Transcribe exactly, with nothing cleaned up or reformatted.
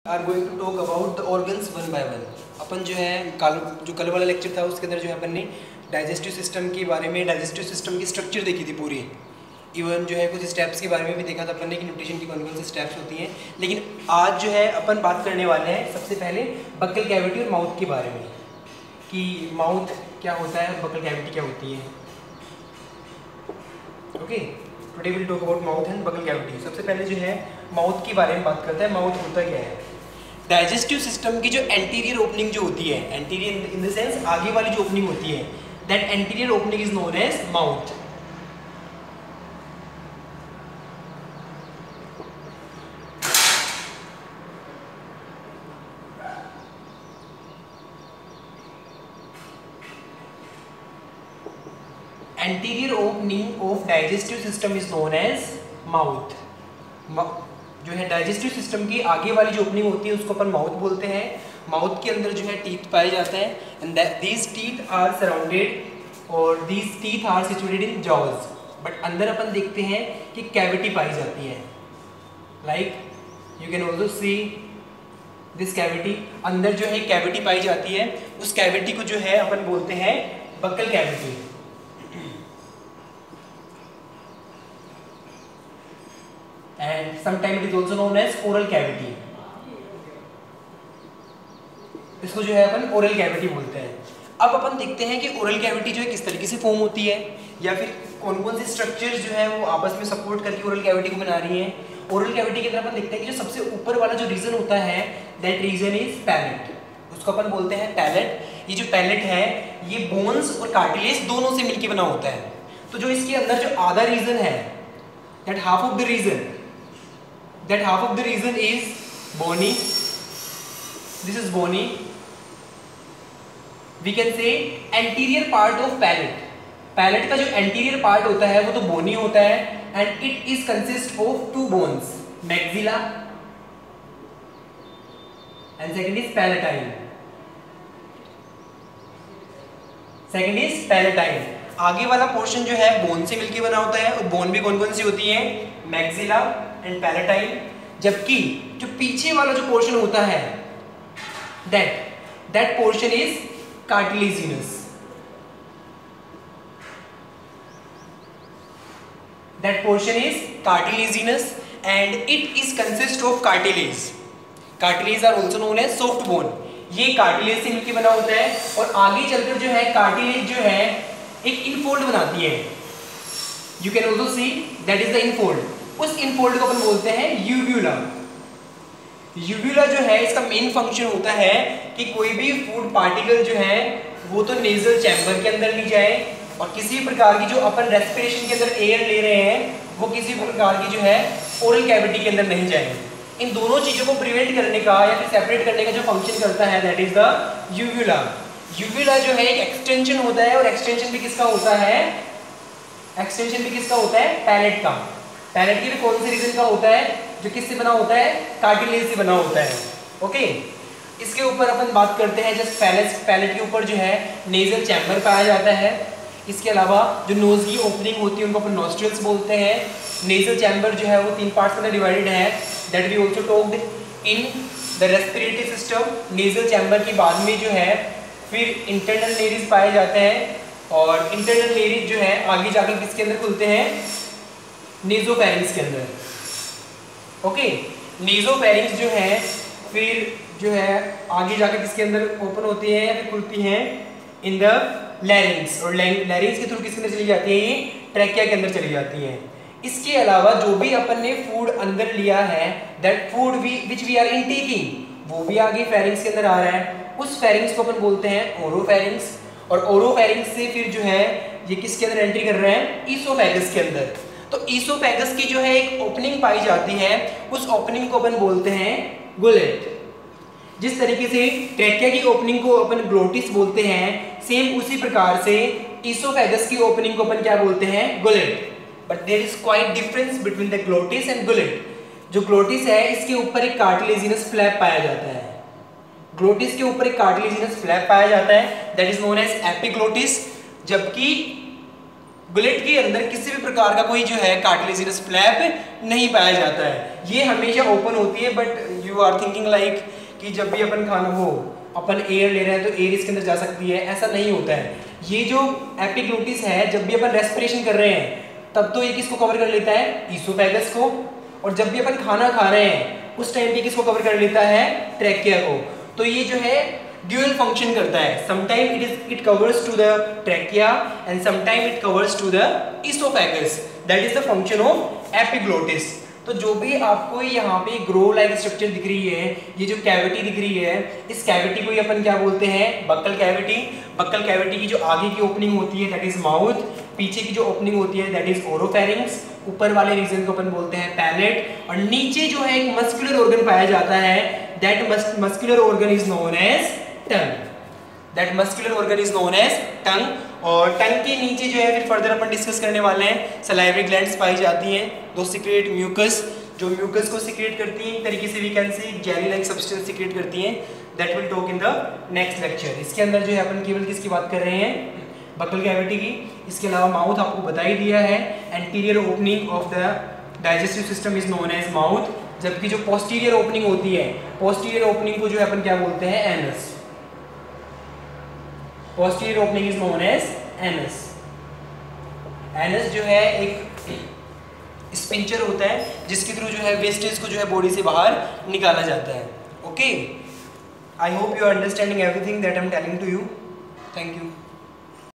Are going to talk about the organs one by one. अपन जो है कल जो कल वाला लेक्चर था उसके अंदर जो है अपन ने डाइजेस्टिव सिस्टम के बारे में, डाइजेस्टिव सिस्टम की स्ट्रक्चर देखी थी पूरी। इवन जो है कुछ स्टेप्स के बारे में भी देखा था अपन ने कि न्यूट्रिशन की कौन कौन सी स्टेप्स होती हैं। लेकिन आज जो है अपन बात करने वाले हैं सबसे पहले बक्कल कैविटी और माउथ के बारे में, कि माउथ क्या होता है और बक्कल कैविटी क्या होती है। Okay, today will talk about mouth and buccal cavity. सबसे पहले जो है माउथ के बारे में बात करते हैं। माउथ होता क्या है? डाइजेस्टिव सिस्टम की जो एंटीरियर ओपनिंग जो होती है, एंटीरियर इन द सेंस आगे वाली जो ओपनिंग होती है, that anterior opening is known as mouth. Anterior opening of digestive system is known as mouth. जो है डाइजेस्टिव सिस्टम की आगे वाली जो ओपनिंग होती है उसको अपन माउथ बोलते हैं। माउथ के अंदर जो है टीथ पाए जाते हैं and these teeth are surrounded और these teeth are situated in jaws. But अंदर अपन देखते हैं कि कैविटी पाई जाती है। Like you can also see this cavity. अंदर जो है कैविटी पाई जाती है, उस कैविटी को जो है अपन बोलते हैं buccal cavity. And sometimes it is also known as oral cavity. इसको जो है अपन ओरल कैविटी बोलते हैं। अब अपन देखते हैं कि ओरल कैविटी जो है किस तरीके से फॉर्म होती है, या फिर कौन कौन से स्ट्रक्चर जो है वो आपस में सपोर्ट करके ओरल कैविटी को बना रही हैं। ओरल कैविटी के अंदर अपन देखते हैं कि जो सबसे ऊपर वाला जो रीजन होता है, दैट रीजन इज पैलेट। उसको अपन बोलते हैं पैलेट। ये जो पैलेट है ये बोन्स और कार्टिलेज दोनों से मिलकर बना होता है। तो जो इसके अंदर जो आधा रीजन है, that half of the region that half of the region is bony. This is bony. We can say anterior part of palate. Palate का जो anterior part होता है वो तो bony होता है and it is consist of two bones, maxilla and second is palatine. Second is palatine. आगे वाला पोर्शन जो है बोन से मिलके बना होता है और बोन भी कौन कौन सी होती है? Maxilla and palatine. जबकि जो पीछे वाला जो पोर्शन होता है, that that portion is cartilaginous. That portion is cartilaginous and it is consist of cartilage. Cartilage are also known as soft bone. ये कार्टिलेज से मिलके बना होता है और आगे चलकर जो है कार्टिलेज जो है एक इनफोल्ड बनाती है। You can also see that is the infold. उस इनफोल्ड को अपन बोलते हैं यूव्यूला। यूव्यूला जो है इसका मेन फंक्शन होता है कि कोई भी फूड पार्टिकल जो है वो तो नेजल चैम्बर के अंदर नहीं जाए और किसी प्रकार की जो अपन रेस्पिरेशन के अंदर एयर ले रहे हैं वो किसी प्रकार की जो है ओरल कैविटी के अंदर नहीं जाए। इन दोनों चीजों को प्रिवेंट करने का या फिर सेपरेट करने का जो फंक्शन करता है, that is the uvula. Uvula जो है एक एक्सटेंशन होता है और एक्सटेंशन भी किसका होता है? एक्सटेंशन भी किसका होता है? पैलेट का। पैलेट की भी कौन से रीजन का होता है? जो किससे बना होता है? कार्टिलेज से बना होता है। ओके, इसके ऊपर अपन बात करते हैं जस्ट पैलेट। पैलेट के ऊपर जो है नेजल चैम्बर पाया जाता है। इसके अलावा जो नोज की ओपनिंग होती है उनको अपन नॉस्ट्रिल्स बोलते हैं। नेजल चैम्बर जो है वो तीन पार्ट्स में डिवाइडेड है, that we also talked in the respiratory system. Nasal chamber के बाद में जो है फिर इंटरनल नेरीज पाए जाते हैं और इंटरनल नेरीज जो है आगे जाके किसके अंदर खुलते हैं? नेजोफेरिंक्स के अंदर। ओके, नेजोफेरिंक्स जो है फिर जो है आगे जाके किसके अंदर ओपन होती है या फिर खुलती हैं? In the larynx. और लैरिंग्स के थ्रू किसके अंदर चली जाती है? ये ट्रैकिया के अंदर चली जाती है। इसके अलावा जो भी अपन ने फूड अंदर लिया है, that food we which we are intaking, वो भी आगे फेरिंग्स के अंदर आ रहा है। उस फेरिंग्स को अपन बोलते हैं ओरोफेरिंग्स। और ओरोफेरिंग्स से फिर जो है ये किसके अंदर एंट्री कर रहे हैं? ईसोफेगस के अंदर। तो ईसोफेगस की जो है एक ओपनिंग पाई जाती है, उस ओपनिंग को अपन बोलते हैं गुलेट। जिस तरीके से ट्रैकिया की ओपनिंग को अपन ग्लोटिस बोलते हैं, सेम उसी प्रकार से ईसोफेगस की ओपनिंग को अपन क्या बोलते हैं? Gullet. But there is quite difference between the glottis and gullet. जो ग्लोटिस है इसके ऊपर एक कार्टिलेजिनस फ्लैप पाया जाता है। ग्लोटिस के ऊपर एक कार्टिलेजिनस फ्लैप पाया जाता है, that is known as epiglottis. जबकि बुलेट के अंदर किसी भी प्रकार का कोई जो है कार्टिलेजिनस फ्लैप नहीं पाया जाता है, ये हमेशा ओपन होती है, but you you are thinking like कि जब भी अपन खाना हो अपन एयर ले रहे हैं तो एयर इसके अंदर जा सकती है, ऐसा नहीं होता है। ये जो एपिग्लोटिस है, जब भी अपन रेस्पिरेशन कर रहे हैं तब तो ये किसको कवर कर लेता है, ईसोफेगस को, और जब भी अपन खाना खा रहे हैं उस टाइम पे किसको कवर कर लेता है, ट्रैकिया को। तो ये जो है ड्यूअल फंक्शन करता है, sometime it is it covers to the trachea and sometime it covers to the oesophagus, that is the function of epiglottis. तो जो भी आपको यहाँ पे ग्रो लाइक स्ट्रक्चर दिख रही है, ये जो कैविटी दिख रही है, इस कैविटी को ही अपन क्या बोलते हैं, बक्कल कैविटी। बक्कल कैविटी की जो आगे की ओपनिंग होती है दैट इज माउथ, पीछे की जो ओपनिंग होती है दैट इज ओरोफेरिंक्स, ऊपर वाले रीजन को अपन बोलते हैं पैलेट, और नीचे जो है एक मस्कुलर ऑर्गन पाया जाता है, that muscular organ is known as tongue. That muscular organ is known as tongue. और टंग के नीचे जो है फिर फर्दर अपन डिस्कस करने वाले हैं, सलाइवरी ग्लैंड्स पाई जाती हैं, दो सिक्रेट म्यूकस, जो म्यूकस को सिक्रेट करती हैं, एक तरीके से we can say jelly like substance secrete करती हैं, that will talk in the next lecture. इसके अंदर जो है अपन केवल किसकी बात कर रहे हैं, बकल कैविटी की। इसके अलावा माउथ आपको बता ही दिया है, anterior opening of the digestive system is known as mouth, जबकि जो पोस्टीरियर ओपनिंग होती है, पोस्टीरियर ओपनिंग को जो है अपन क्या बोलते हैं, anus. Posterior opening is known as anus. Anus जो है एक स्पिंचर होता है जिसके थ्रू जो है वेस्टेज को जो है बॉडी से बाहर निकाला जाता है। Okay, I hope you are understanding everything that I am telling to you. Thank you.